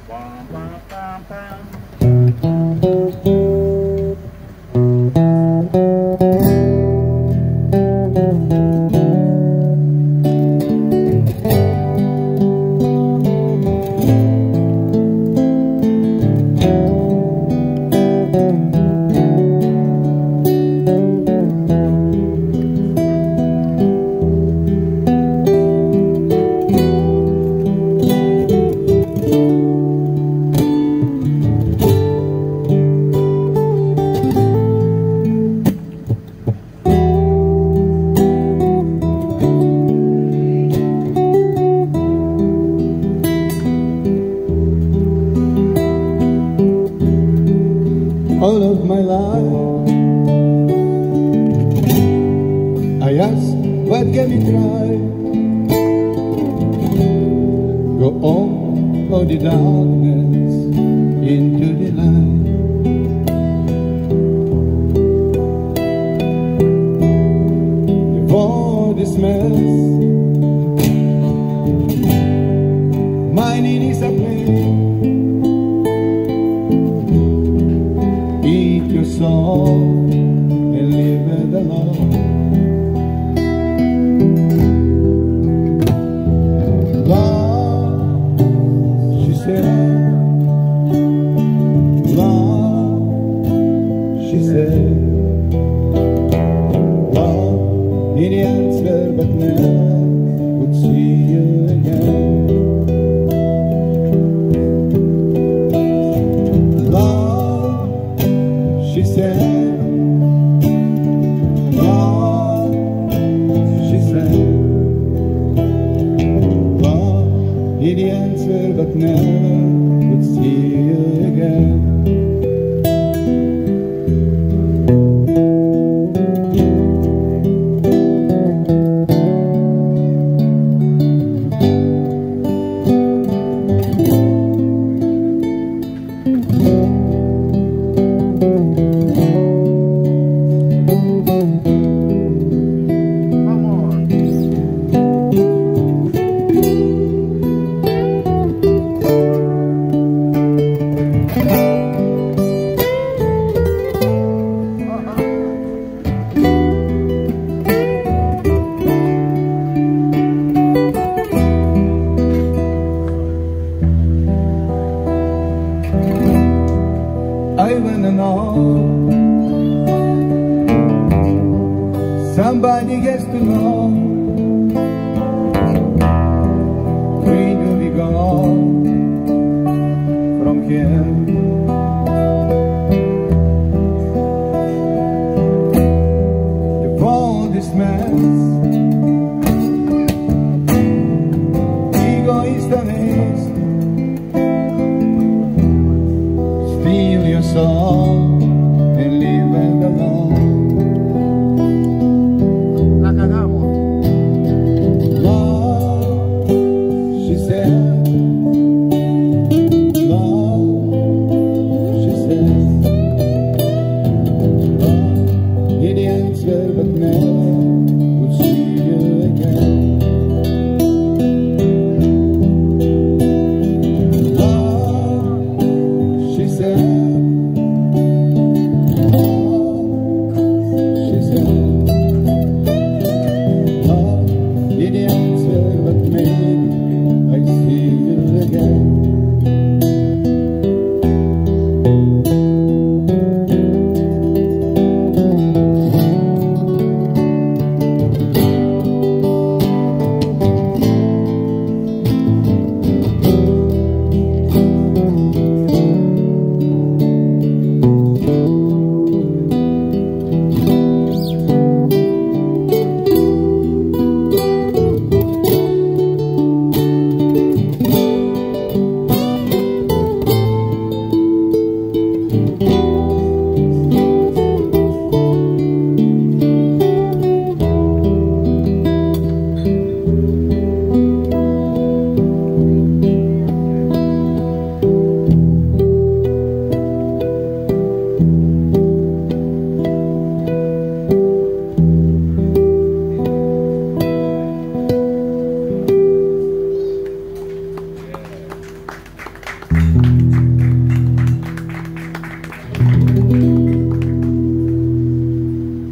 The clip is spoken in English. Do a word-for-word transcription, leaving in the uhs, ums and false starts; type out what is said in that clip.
Bum, bum, bum, bum. All of my life I ask, what can we try? Go on for the darkness into the light. Before this mess, my need is a place. Eat your soul and live it alone. Love, she said. Love, she said. Love, need the answer, but never would see you again. She said, love, she said, love, need the answer, but never would see you again. I wanna know, somebody has to know, where do we go from here? The world is mess, egoist, steal your soul and leave it alone. La cagamos. Love, she said.